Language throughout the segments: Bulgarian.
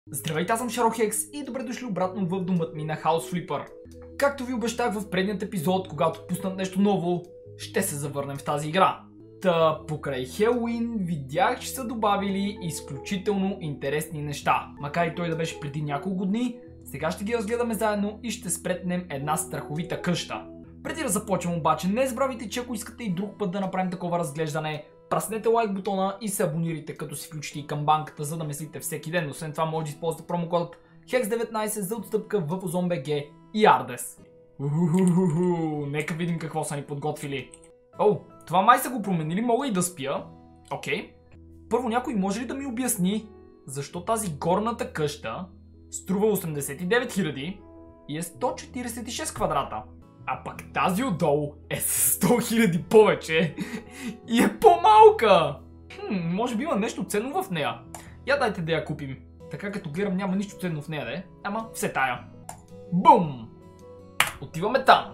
Здравейте, аз съм Шарохекс и добре дошли обратно в домът ми на House Flipper. Както ви обещах в предният епизод, когато пуснат нещо ново, ще се завърнем в тази игра. Та покрай Хелоуин видях, че са добавили изключително интересни неща. Макар и той да беше преди няколко дни, сега ще ги разгледаме заедно и ще спретнем една страховита къща. Преди да започнем обаче, не забравяйте, че ако искате и друг път да направим такова разглеждане, праснете лайк бутона и се абонирайте, като си включите и камбанката, за да меслите всеки ден. Освен това може да използвате промокодът HEX19 за отстъпка в OzonBG и Ardес. Нека видим какво са ни подготвили. Това май са го променили, мога и да спя. Окей. Първо някой може ли да ми обясни защо тази горната къща струва 89 000 и е 146 квадрата? А пък тази отдолу е с 100 000 повече и е по-малка. Може би има нещо ценно в нея. Я дайте да я купим. Така като гледам няма нищо ценно в нея, де. Ама все тая. Бум! Отиваме там.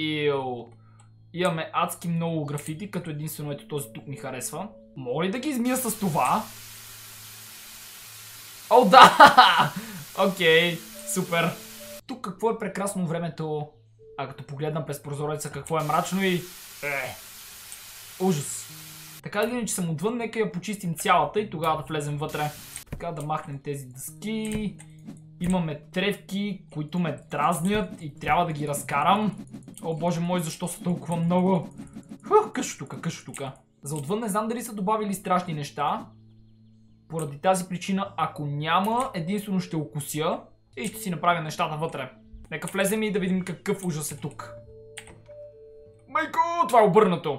Имаме адски много графити, като единствено ето този тук ми харесва. Мога ли да ги измия с това? О, да! Окей, супер. Тук какво е прекрасно времето. А като погледнам през прозореца какво е мрачно и... ужас. Така или иначе съм отвън, нека я почистим цялата и тогава да влезем вътре. Така да махнем тези дъски. Имаме тревки, които ме дразнят и трябва да ги разкарам. О боже мой, защо са толкова много? Къщо тук. За отвън не знам дали са добавили страшни неща. Поради тази причина, ако няма, единствено ще укуся и ще си направя нещата вътре. Нека влезем и да видим какъв ужас е тук. Майко, това е обърнато.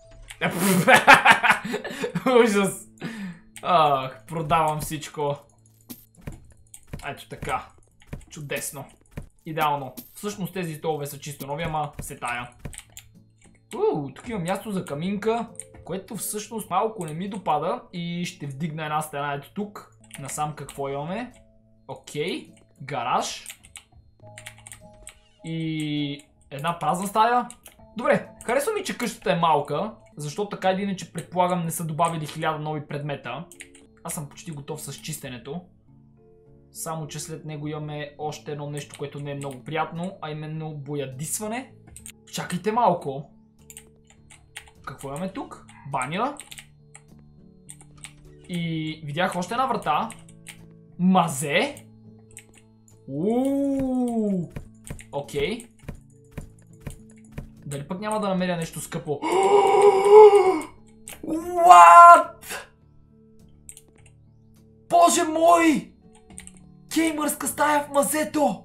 Ужас. Продавам всичко. Ето така. Чудесно. Идеално. Всъщност тези столове са чисто нови, ама се тая. Тук има място за каминка, което всъщност малко не ми допада и ще вдигна една стена ето тук. Насам какво имаме. Окей. Гараж. И една празна стая. Добре, харесва ми, че къщата е малка, защото така или иначе предполагам не са добавили 1000 нови предмета. Аз съм почти готов с чистенето. Само че след него имаме още едно нещо, което не е много приятно, а именно боядисване. Чакайте малко. Какво имаме тук? Баня. И видях още една врата. Мазе. Окей. Дали пък няма да намеря нещо скъпо? What? Боже мой! Геймърска стая в мазето!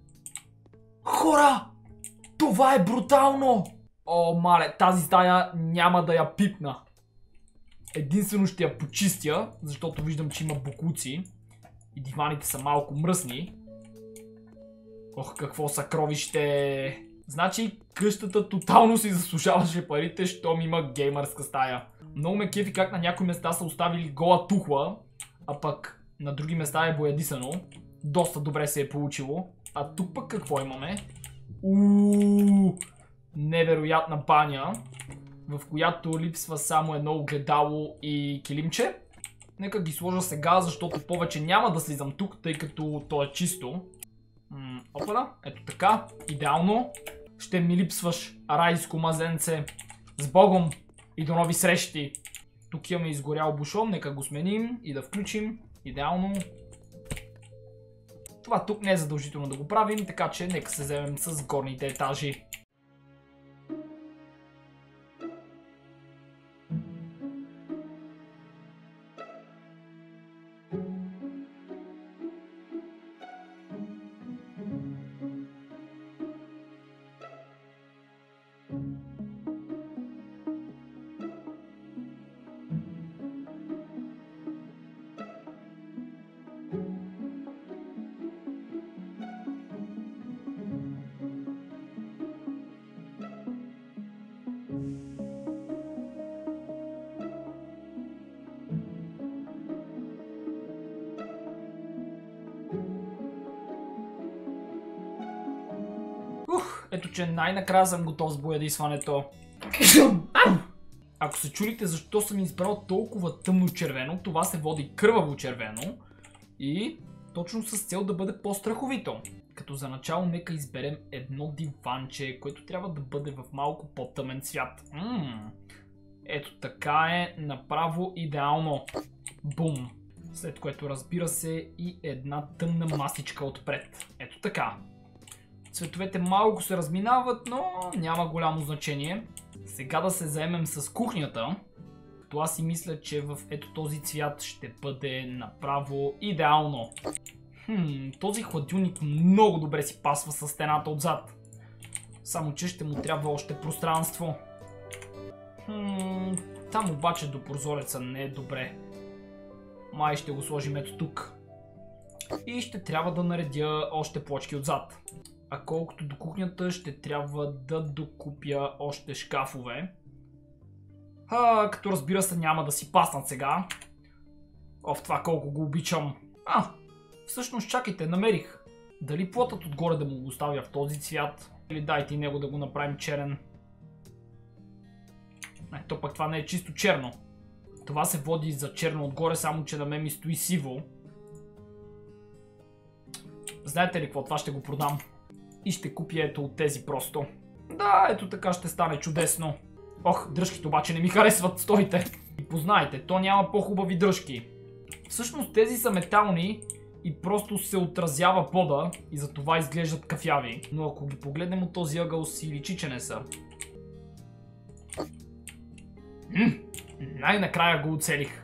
Хора! Това е брутално! О, мале, тази стая няма да я пипна. Единствено ще я почистя, защото виждам, че има боклуци. И диваните са малко мръсни. Ох, какво съкровище! Значи къщата тотално си заслужаваше парите, щом има геймърска стая. Много ме кефи как на някои места са оставили гола тухла, а пък на други места е боядисано. Доста добре се е получило. А тук пък какво имаме? Невероятна баня, в която липсва само едно огледало и килимче. Нека ги сложа сега, защото повече няма да слизам тук, тъй като то е чисто. Опа, ето така, идеално. Ще ми липсваш, райско мазенце. С Богом и до нови срещи. Тук имаме изгорял бушон, нека го сменим и да включим. Идеално. Това тук не е задължително да го правим, така че нека се вземем с горните етажи. Ето че най-накрая съм готов с боядисването. Ако се чудите защо съм избрал толкова тъмно червено, това се води кърваво червено. И точно с цел да бъде по-страховито. Като за начало нека изберем едно диванче, което трябва да бъде в малко по-тъмен цвят. Ето така е, направо идеално. Бум! След което разбира се и една тъмна масичка отпред. Ето така. Цветовете малко се разминават, но няма голямо значение. Сега да се заемем с кухнята. То аз си мисля, че в ето този цвят ще бъде направо идеално. Този хладилник много добре си пасва с стената отзад. Само че ще му трябва още пространство. Там обаче до прозореца не е добре. Май ще го сложим ето тук. И ще трябва да наредя още плочки отзад. А колкото до кухнята, ще трябва да докупя още шкафове. Като разбира се няма да си паснат сега. В това колко го обичам. Всъщност чакайте, намерих. Дали плотът отгоре да му го оставя в този цвят? Или дайте и него да го направим черен. То пък това не е чисто черно. Това се води за черно отгоре, само че на мен ми стои сиво. Знаете ли какво? Това ще го продам. И ще купя ето от тези просто. Да, ето така ще стане чудесно. Дръжките обаче не ми харесват, стойте. И познайте, то няма по-хубави дръжки. Всъщност тези са метални и просто се отразява пода и затова изглеждат кафяви. Но ако ги погледнем от този ъгъл си личи, че не са. Най-накрая го оцелих.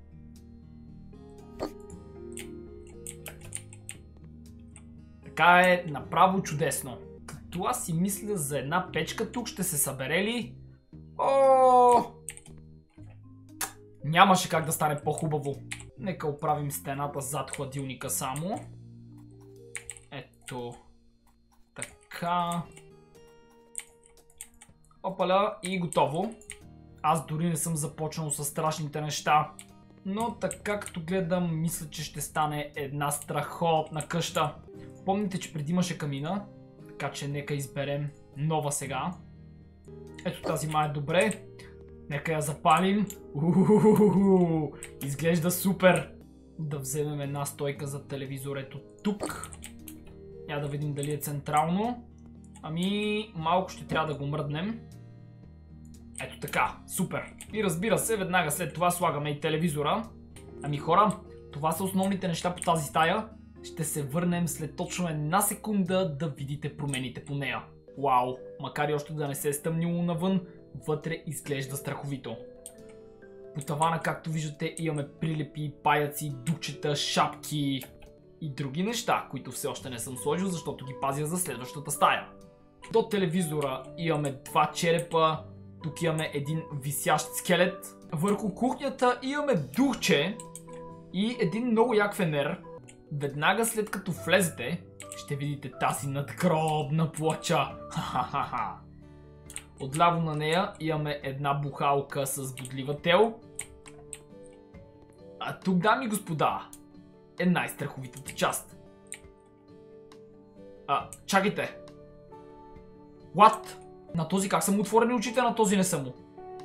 Така е направо чудесно. Като аз си мисля за една печка тук ще се събере ли? Нямаше как да стане по-хубаво. Нека оправим стената зад хладилника само. Ето. Така. Опаля и готово. Аз дори не съм започнал с страшните неща. Но така като гледам, мисля, че ще стане една страхотна къща. Помните, че преди имаше камина, така че нека изберем нова сега. Ето тази май е добре. Нека я запалим. Изглежда супер. Да вземем една стойка за телевизор ето тук. Я да видим дали е централно. Малко ще трябва да го мръднем. Ето така, супер. И разбира се, веднага след това слагаме и телевизора. Хора, това са основните неща по тази стая. Ще се върнем след точно една секунда да видите промените по нея. Вау, макар и още да не се е стъмнило навън, вътре изглежда страховито. По тавана, както виждате, имаме прилепи, паяци, дупчета, шапки и други неща, които все още не съм сложил, защото ги пазя за следващата стая. До телевизора имаме два черепа, тук имаме един висящ скелет. Върху кухнята имаме духче и един много як фенер. Веднага след като влезете, ще видите тази надгробна плоча. Отляво на нея имаме една бухалка с бодлива тел. А тук, дами и господа, е най-страховитата част. Чакайте. What? На този как са му отворени очите, на този не са му.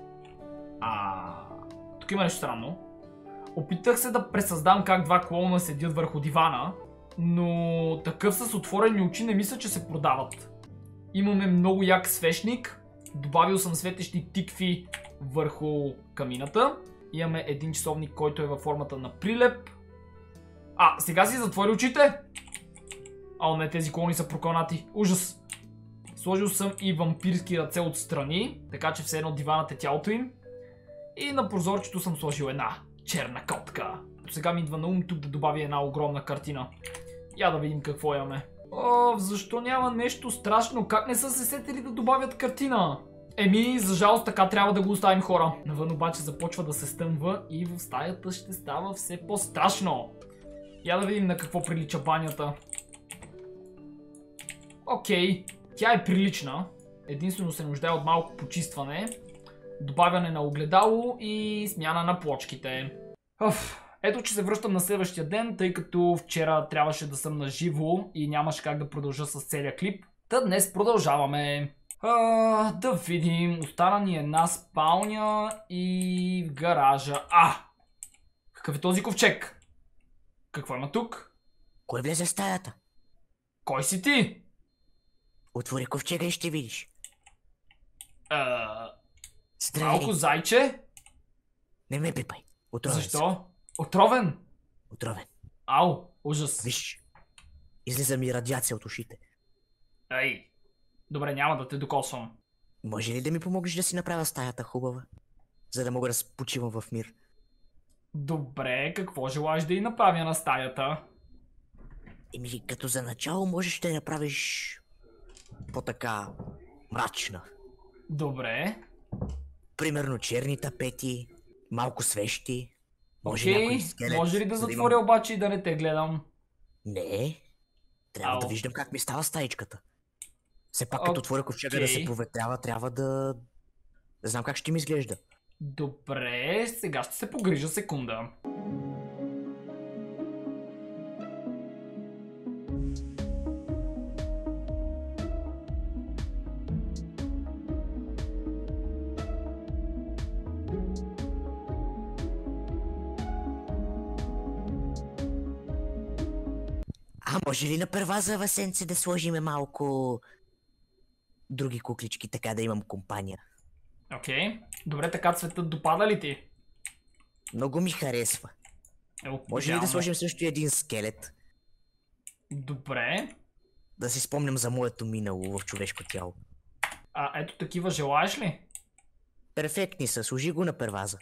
Тук има нещо странно. Опитах се да пресъздам как два клоуна седят върху дивана, но такъв с отворени очи не мисля, че се продават. Имаме много як свещник. Добавил съм светещи тикви върху камината. Имаме един часовник, който е във формата на прилеп. Сега си затвори очите. Не, тези клоуни са прокълнати. Ужас. Сложил съм и вампирски ръце отстрани, така че все едно диванът е тялото им. И на прозорчето съм сложил една черна котка. Сега ми идва на ум тук да добавя една огромна картина. Я да видим какво имаме. Защо няма нещо страшно? Как не са се сетили да добавят картина? За жалост така трябва да го оставим, хора. Навън обаче започва да се стъмва и в стаята ще става все по-страшно. Я да видим на какво прилича банята. Окей, тя е прилична. Единствено се нуждае от малко почистване, добавяне на огледало и смяна на плочките. Ето, че се връщам на следващия ден, тъй като вчера трябваше да съм на живо и нямаше как да продължа с целия клип. Днес продължаваме. Да видим, остана ни една спалня и в гаража. Какъв е този ковчег? Какво има тук? Кой влезе в стаята? Кой си ти? Отвори ковчега и ще видиш. Стреляй! Малко зайче? Не ме пипай. Отровен си. Защо? Отровен? Отровен. Ау, ужас. Виж. Излиза ми радиация от ушите. Ей, добре, няма да те докосвам. Може ли да ми помогнеш да си направя стаята хубава? За да мога да почивам в мир. Добре, какво желаеш да й направя на стаята? Еми, като за начало можеш да я направиш по-така мрачна. Добре. Примерно черни тапети, малко свещи. Може Окей, някой скелет. може ли да за затворя имам- обаче и да не те гледам? Не. Трябва да Ау. виждам как ми става стаичката. Все пак като отворя ковчега да се Окей. проветрява, трябва да знам как ще ми изглежда. Добре, сега ще се погрижа секунда. А може ли на перваза Васенце да сложиме малко други куклички, така да имам компания? Окей. Добре, така цветът допада ли ти? Много ми харесва. Може ли да идеално. сложим също и един скелет? Добре. Да си спомням за моето минало в човешко тяло. Ето такива желаеш ли? Перфектни са, сложи го на перваза.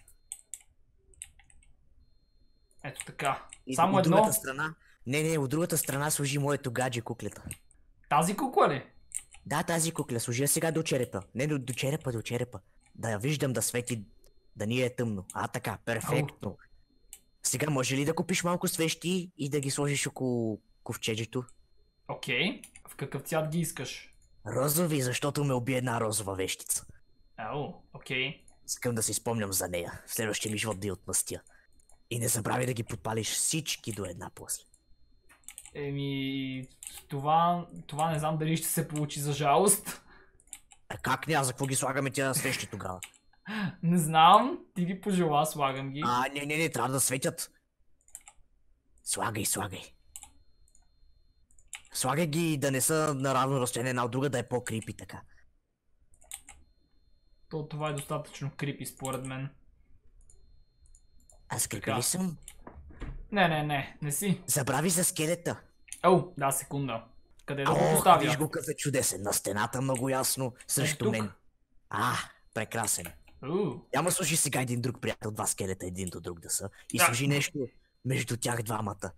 Ето така. И Само от едно. другата страна... Не, от другата страна сложи моето гадже куклета. Тази кукла ли? Да, тази кукля, сложи я сега до черепа. Не, до черепа, до черепа. Да я виждам да свети, да ни е тъмно. Така, перфектно. Сега може ли да купиш малко свещи и да ги сложиш около ковчеджето? Окей. В какъв цвят ги искаш? Розови, защото ме уби една розова вещица. Окей. Искам да си спомням за нея. В следващия ми живот да я отмъстя. И не забравяй да ги подпалиш всички до една после. Еми, това не знам дали ще се получи за жалост. А как не, за какво ги слагаме тия свещи тогава? Не знам, ти ги пожела, слагам ги. Не, трябва да светят. Слагай. Слагай ги да не са на равно разстояние една от друга, да е по-крипи така. Това е достатъчно крипи според мен. Аз крипи Така. ли съм? Не си. Забрави за скелета. Да, секунда. Къде да го поставя? Виж го какъв е чудесен. На стената много ясно, срещу тук. мен. Прекрасен. Няма служи сега един друг приятел, два скелета един до друг да са. И Да. служи нещо между тях двамата.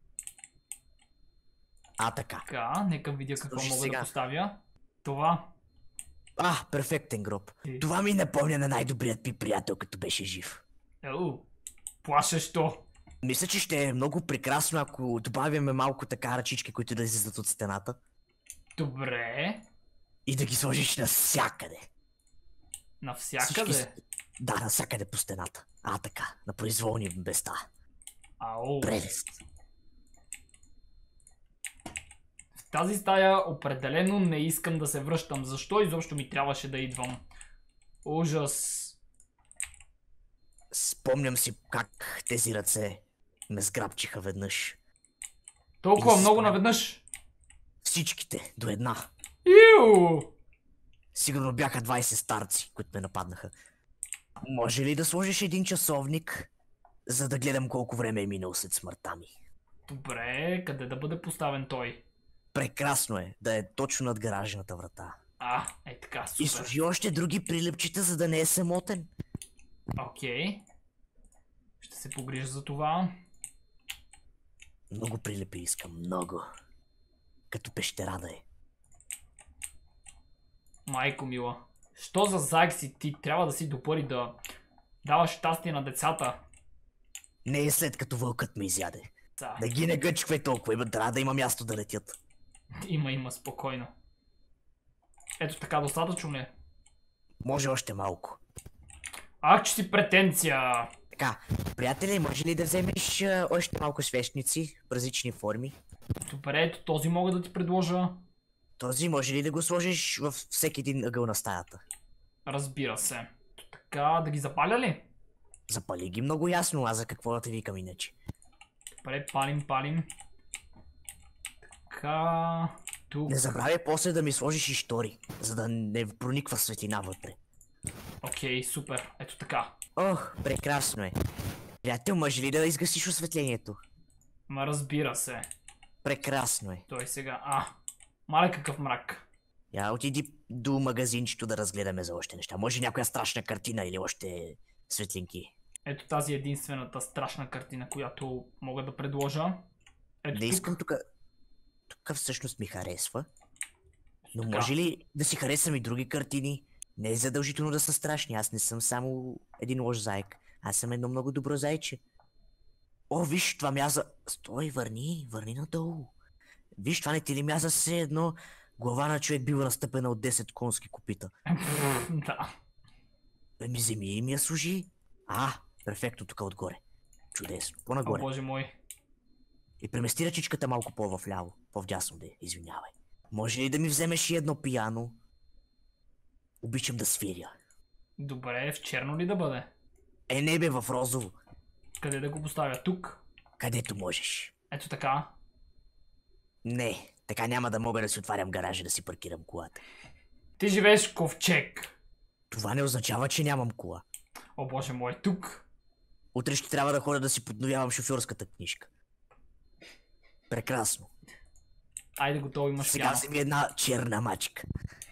Така. Така, нека видя какво Слушай мога сега. да поставя. Това. Перфектен гроб. Е. Това ми напомня на най-добрият ми приятел, като беше жив. Плашещо. Мисля, че ще е много прекрасно, ако добавяме малко така ръчички, които да излизат от стената. Добре. И да ги сложиш навсякъде. Навсякъде. Да, навсякъде по стената. Така, на произволни места. Прелест. В тази стая определено не искам да се връщам. Защо изобщо ми трябваше да идвам? Ужас. Спомням си как тези ръце ме сграбчиха веднъж. Толкова И много спомням. наведнъж. Всичките, до една. Иу! Сигурно бяха 20 старци, които ме нападнаха. Може ли да сложиш един часовник, за да гледам колко време е минало след смъртта ми? Добре, къде да бъде поставен той? Прекрасно е да е точно над гаражната врата. Така, И супер. сложи още други прилепчета, за да не е самотен. Окей. Ще се погрижа за това. Много прилепи искам, много. Като пещера да е. Майко мила. Що за заек си ти? Трябва да си добър и да даваш щастие на децата. Не е след като вълкът ме изяде. Да. Да ги не гъчквай толкова, трябва да има място да летят. Има, спокойно. Ето така, достатъчно ли е? Може още малко. Че си претенция! Така, приятели, може ли да вземеш още малко свещници в различни форми? Добре, ето този мога да ти предложа. Този може ли да го сложиш във всеки един ъгъл на стаята? Разбира се. Така, да ги запаля ли? Запали ги много ясно, аз за какво да те викам иначе. Добре, палим. така... Тук. Не забравяй после да ми сложиш и штори, за да не прониква светлина вътре. Окей, супер. Ето така. Ох, прекрасно е. Приятел, може ли да изгасиш осветлението? Ма разбира се. Прекрасно е. Той сега... мале какъв мрак. Я отиди до магазинчето да разгледаме за още неща. Може някоя страшна картина или още светлинки. Ето тази единствената страшна картина, която мога да предложа. Ето Не искам тук. Тук всъщност ми харесва. Но Така. може ли да си харесам и други картини? Не е задължително да са страшни. Аз не съм само един лош заек. Аз съм едно много добро зайче. О, виж, това мяза... Стой, върни надолу. Виж, това не ти ли мяза все едно глава на човек бива настъпена от 10 конски копита. Да. Ми вземи и ми я служи. Перфектно тук отгоре. Чудесно. О, По-нагоре. боже мой. И премести ръчичката малко по-вляво. По-вдясно де, извинявай. Може ли да ми вземеш и едно пияно? Обичам да свиря. Добре, в черно ли да бъде? Не бе, в розово. Къде да го поставя? Тук? Където можеш. Ето така. Не, така няма да мога да си отварям гаража да си паркирам колата. Ти живееш в ковчег. Това не означава, че нямам кола. О, боже мой, тук. Утре ще трябва да ходя да си подновявам шофьорската книжка. Прекрасно. Айде, готово, имаш Сега пяна. вземи една черна мачка.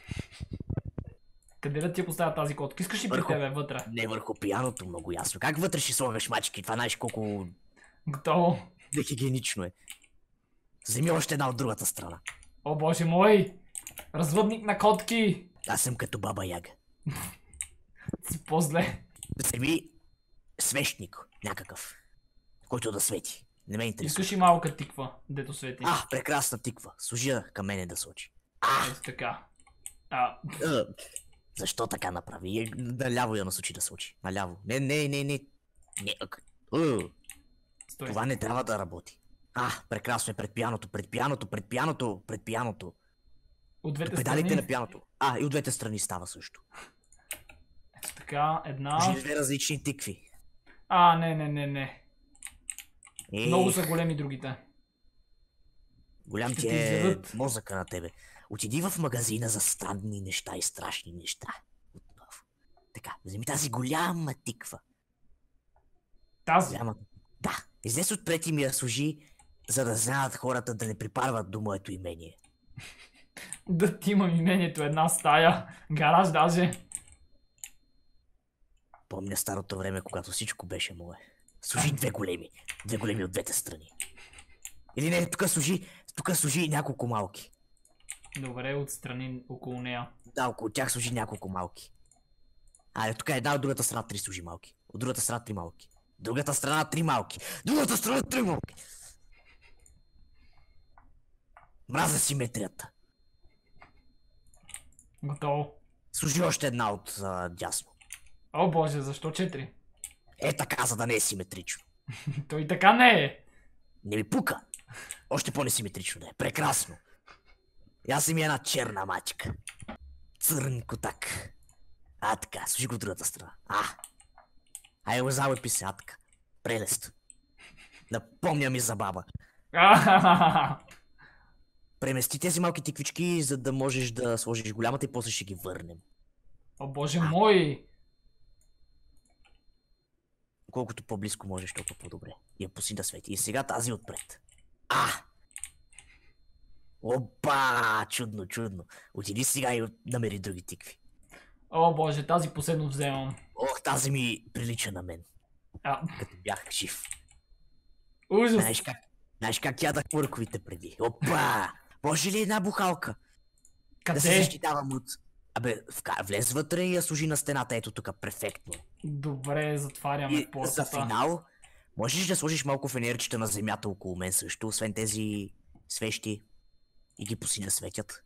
Къде да ти я поставя тази котка? Искаш ли при Върху. тебе вътре? Не върху пияното, много ясно. Как вътре ще слагаш мачки? Това знаеш колко Готово. нехигиенично е. Вземи още една от другата страна. О, боже мой. Развъдник на котки. Аз съм като баба Яга. Си по-зле. Вземи свещник някакъв, който да свети. Не ме интересува. Искаш и малка тиква, дето свети. Прекрасна тиква. Служи я към мене да сочи. Ето така. Защо така направи? Наляво я насочи да сочи. Наляво. Не. Стой. Това не трябва да работи. Прекрасно е пред пианото. От двете Педалите страни. на пианото. И от двете страни става също. Ето така, една. Може две различни тикви. Не. Много са големи другите. Голям Ще ти те е изядат. мозъка на тебе. Отиди в магазина за странни неща и страшни неща. Отново. Така, вземи тази голяма тиква. Тази. Да, излез отпред и ми я служи, за да знаят хората да не припарват до моето имение. Да ти имам имението, една стая. Гараж даже. Помня старото време, когато всичко беше мое. Служи две големи от двете страни. Или не, тук служи няколко малки. Добре, отстрани около нея. Да, около тях служи няколко малки. Тук е една, от другата страна 3 служи малки. От другата страна 3 малки. Другата страна 3 малки. Другата страна 3 малки. Мразя симетрията. Готово. Служи още една от дясно. О, боже, защо 4? Така, за да не е симетрично. Той така не е. Не ми пука. Още по-несиметрично да е. Прекрасно. Аз си ми една черна мачка. Църнко так. Така, служи го от другата страна. Го залепи се, така. Прелест. Напомня ми за баба. Премести тези малки тиквички, за да можеш да сложиш голямата и после ще ги върнем. О, боже мой. Колкото по-близко можеш, толкова по-добре. Я пуси да свети. И сега тази отпред. Опа! Чудно. Отиди сега и намери други тикви. О, боже, тази последно вземам. Тази ми прилича на мен. Като бях жив. Ужас. Знаеш как ядах мърковите преди? Опа! Може ли една бухалка? Къде? Да се защитавам от... Влез вътре и я служи на стената, ето тук, перфектно. Добре, затваряме И портата. за финал, можеш да сложиш малко фенерчета на земята около мен също, освен тези свещи. И ги пуси да светят.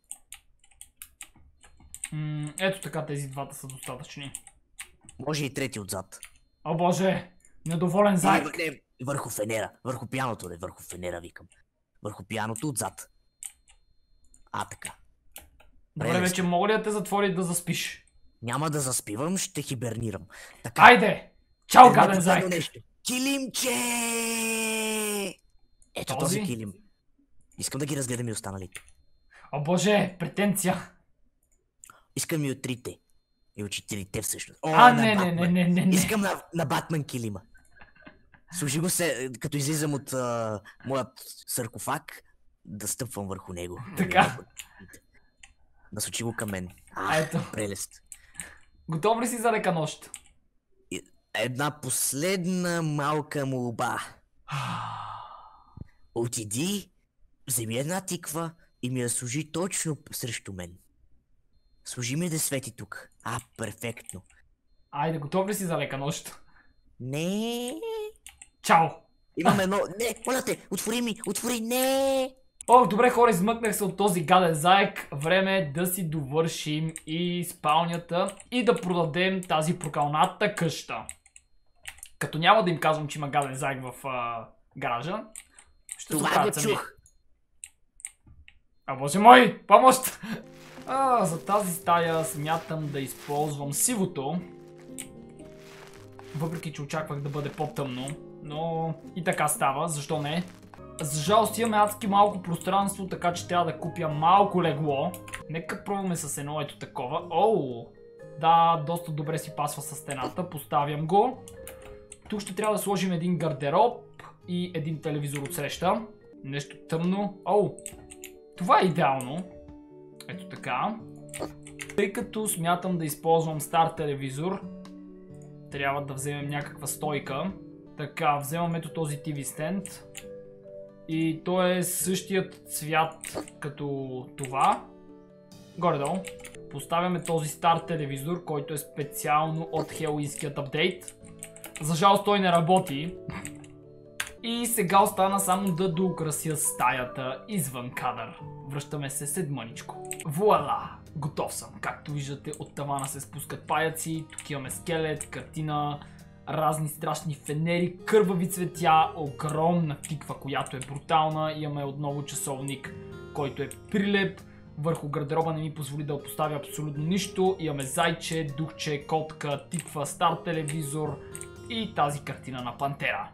Ето така, тези двата са достатъчни. Може и трети отзад. О, боже! Недоволен зайк! Върху фенера. Върху пияното, върху фенера викам. Върху пияното отзад. Така. Добре, вече мога ли да те затвори да заспиш? Няма да заспивам, ще хибернирам. Така. Айде! Чао, гаден зайк! Килимче! Ето този килим. Искам да ги разгледам и останалите. О боже, претенция. Искам и от трите. И от четирите всъщност. Не. Искам на Батман килима. Служи го се, като излизам от моят саркофаг, да стъпвам върху него. Така. Насочи го към мен. Ето. Прелест. Готов ли си за лека нощ? Една последна малка молба. Отиди, вземи една тиква и ми я служи точно срещу мен. Служи ми да свети тук. Перфектно. Айде, готов ли си за лека нощ? Не. Чао! Имам едно... Не, моля те, отвори, не! Ох, добре хора, измъкнах се от този гаден заек. Време е да си довършим и спалнята и да продадем тази прокалната къща. Като няма да им казвам, че има гаден заек в гаража, ще се оправят сами. Боже мой, помощ! За тази стая смятам да използвам сивото. Въпреки, че очаквах да бъде по-тъмно, но и така става, защо не? За жалост имаме адски малко пространство, така че трябва да купя малко легло. Нека пробваме с едно ето такова. Да, доста добре си пасва с стената, поставям го. Тук ще трябва да сложим един гардероб и един телевизор отсреща. Нещо тъмно. Това е идеално. Ето така. Тъй като смятам да използвам стар телевизор, трябва да вземем някаква стойка. Така, вземам ето този TV стенд. И той е същият цвят като това. Горе-долу. Поставяме този стар телевизор, който е специално от хелуинският апдейт. За жалост той не работи. И сега остана само да доукрася стаята извън кадър. Връщаме се седмъничко. Вуала! Готов съм. Както виждате, от тавана се спускат паяци. Тук имаме скелет, картина, разни страшни фенери, кървави цветя, огромна тиква, която е брутална. Имаме отново часовник, който е прилеп. Върху гардероба не ми позволи да поставя абсолютно нищо. Имаме зайче, духче, котка, тиква, стар телевизор и тази картина на пантера.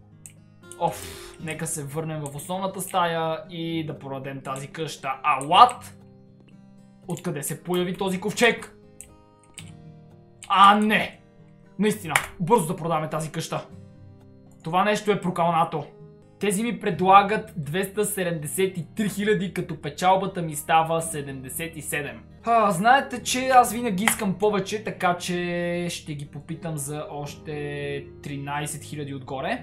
Нека се върнем в основната стая и да продадем тази къща. What? Откъде се появи този ковчег? Не! Наистина, бързо да продаваме тази къща. Това нещо е прокалнато. Тези ми предлагат 273 000, като печалбата ми става 77. Знаете, че аз винаги искам повече, така че ще ги попитам за още 13 000 отгоре.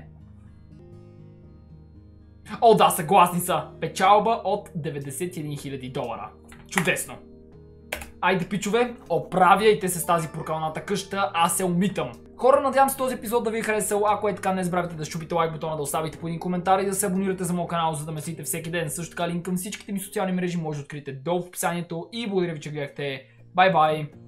Да, съгласни са. Печалба от 91 000 долара. Чудесно. Айде, пичове, оправяйте се с тази прокалната къща, аз се умитам. Хора, надявам се този епизод да ви е харесал. Ако е така, не забравяйте да щупите лайк бутона, да оставите по един коментар и да се абонирате за моят канал, за да ме следите всеки ден. Също така линк към всичките ми социални мрежи може да откриете долу в описанието и благодаря ви, че гледахте. Бай-бай!